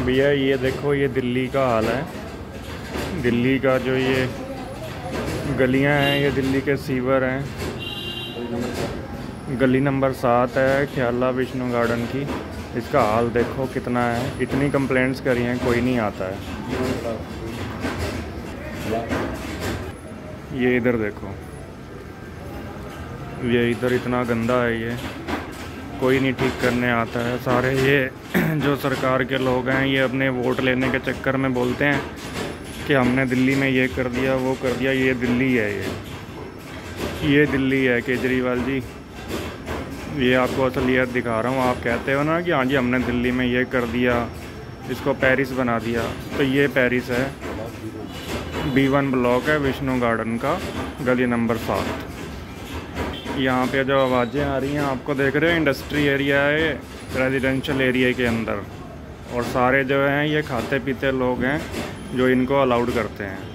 भैया ये देखो, ये दिल्ली का हाल है। दिल्ली का जो ये गलियां हैं, ये दिल्ली के सीवर हैं। गली नंबर 7 है ख्याला विष्णु गार्डन की। इसका हाल देखो कितना है। इतनी कंप्लेंट्स करी हैं, कोई नहीं आता है। ये इधर देखो, ये इधर इतना गंदा है, ये कोई नहीं ठीक करने आता है। सारे ये जो सरकार के लोग हैं, ये अपने वोट लेने के चक्कर में बोलते हैं कि हमने दिल्ली में ये कर दिया, वो कर दिया। ये दिल्ली है, ये दिल्ली है केजरीवाल जी। ये आपको असलियत दिखा रहा हूँ। आप कहते हो ना कि हाँ जी हमने दिल्ली में ये कर दिया, इसको पेरिस बना दिया, तो ये पेरिस है। B1 ब्लॉक है विष्णु गार्डन का, गली नंबर 7। यहाँ पे जो आवाज़ें आ रही हैं, आपको देख रहे हैं, इंडस्ट्री एरिया है रेजिडेंशियल एरिया के अंदर। और सारे जो हैं ये खाते पीते लोग हैं जो इनको अलाउड करते हैं।